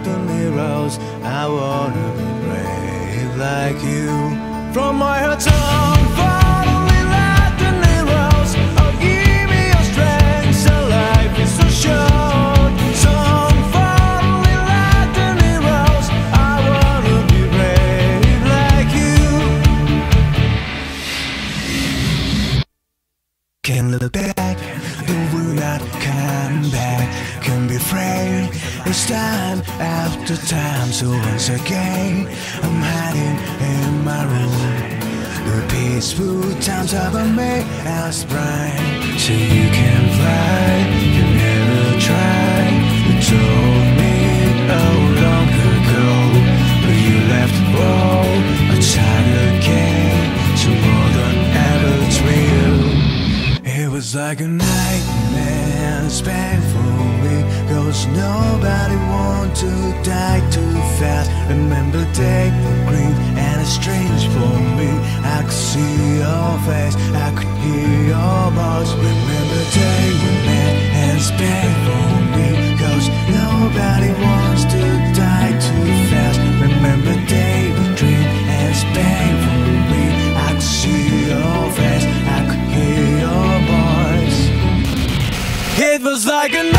the mirrors. I wanna be brave like you. From my heart song, follow me like the mirrors. Oh, give me your strength, so life is so short. Song, follow me like the mirrors. I wanna be brave like you. Can't look back, it will not come back. Can be afraid, it's time after time. So once again, I'm hiding in my room. The peaceful times have made us bright. So you can fly, you never try. You told me how long ago, but you left all a child again. So more than ever it's real. It was like a nightmare, it's painful me, 'cause nobody want to die too fast. Remember day green and it's strange for me. I could see your face, I could hear your voice. Remember day when man and it's painful me, 'cause nobody wants to die too fast. Remember day dream and it's painful me. I could see your face, I could hear your voice. It was like a